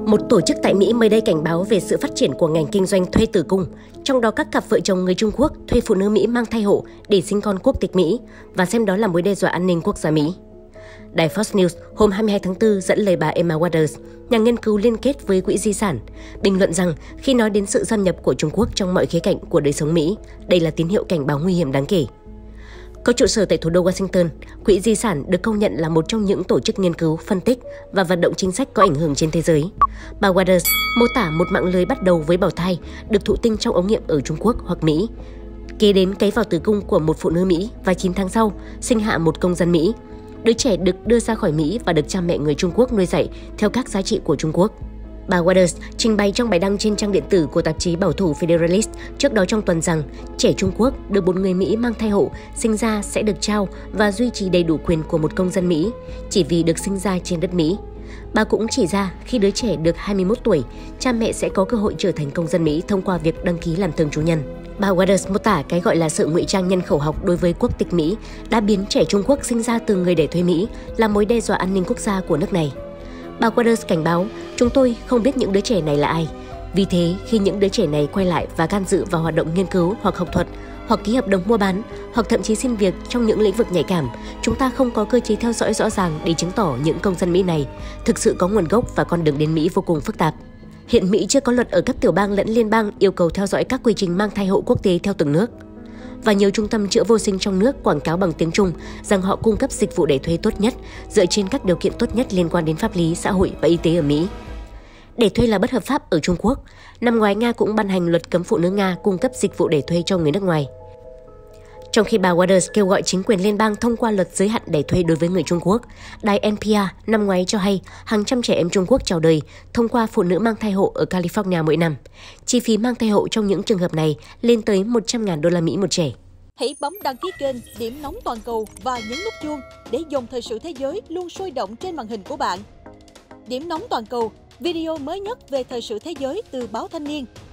Một tổ chức tại Mỹ mới đây cảnh báo về sự phát triển của ngành kinh doanh thuê tử cung, trong đó các cặp vợ chồng người Trung Quốc thuê phụ nữ Mỹ mang thai hộ để sinh con quốc tịch Mỹ và xem đó là mối đe dọa an ninh quốc gia Mỹ. Đài Fox News hôm 22 tháng 4 dẫn lời bà Emma Waters, nhà nghiên cứu liên kết với Quỹ Di sản, bình luận rằng khi nói đến sự xâm nhập của Trung Quốc trong mọi khía cạnh của đời sống Mỹ, đây là tín hiệu cảnh báo nguy hiểm đáng kể. Có trụ sở tại thủ đô Washington, Quỹ Di sản được công nhận là một trong những tổ chức nghiên cứu, phân tích và vận động chính sách có ảnh hưởng trên thế giới. Bà Waters mô tả một mạng lưới bắt đầu với bào thai được thụ tinh trong ống nghiệm ở Trung Quốc hoặc Mỹ, kế đến cấy vào tử cung của một phụ nữ Mỹ và 9 tháng sau sinh hạ một công dân Mỹ. Đứa trẻ được đưa ra khỏi Mỹ và được cha mẹ người Trung Quốc nuôi dạy theo các giá trị của Trung Quốc. Bà Waters trình bày trong bài đăng trên trang điện tử của tạp chí bảo thủ Federalist trước đó trong tuần rằng trẻ Trung Quốc được một người Mỹ mang thai hộ sinh ra sẽ được trao và duy trì đầy đủ quyền của một công dân Mỹ chỉ vì được sinh ra trên đất Mỹ. Bà cũng chỉ ra khi đứa trẻ được 21 tuổi, cha mẹ sẽ có cơ hội trở thành công dân Mỹ thông qua việc đăng ký làm thường trú nhân. Bà Waters mô tả cái gọi là sự ngụy trang nhân khẩu học đối với quốc tịch Mỹ đã biến trẻ Trung Quốc sinh ra từ người đẻ thuê Mỹ là mối đe dọa an ninh quốc gia của nước này. Bà Waters cảnh báo, chúng tôi không biết những đứa trẻ này là ai. Vì thế, khi những đứa trẻ này quay lại và can dự vào hoạt động nghiên cứu hoặc học thuật, hoặc ký hợp đồng mua bán, hoặc thậm chí xin việc trong những lĩnh vực nhạy cảm, chúng ta không có cơ chế theo dõi rõ ràng để chứng tỏ những công dân Mỹ này thực sự có nguồn gốc và con đường đến Mỹ vô cùng phức tạp. Hiện Mỹ chưa có luật ở cấp tiểu bang lẫn liên bang yêu cầu theo dõi các quy trình mang thai hộ quốc tế theo từng nước. Và nhiều trung tâm chữa vô sinh trong nước quảng cáo bằng tiếng Trung rằng họ cung cấp dịch vụ đẻ thuê tốt nhất dựa trên các điều kiện tốt nhất liên quan đến pháp lý, xã hội và y tế ở Mỹ. Đẻ thuê là bất hợp pháp ở Trung Quốc. Năm ngoái, Nga cũng ban hành luật cấm phụ nữ Nga cung cấp dịch vụ đẻ thuê cho người nước ngoài. Trong khi bà Waters kêu gọi chính quyền liên bang thông qua luật giới hạn đẻ thuê đối với người Trung Quốc, đài NPR năm ngoái cho hay hàng trăm trẻ em Trung Quốc chào đời thông qua phụ nữ mang thai hộ ở California mỗi năm. Chi phí mang thai hộ trong những trường hợp này lên tới 100.000 đô la Mỹ một trẻ. Hãy bấm đăng ký kênh Điểm Nóng Toàn Cầu và nhấn nút chuông để dòng thời sự thế giới luôn sôi động trên màn hình của bạn. Điểm Nóng Toàn Cầu, video mới nhất về thời sự thế giới từ báo Thanh niên,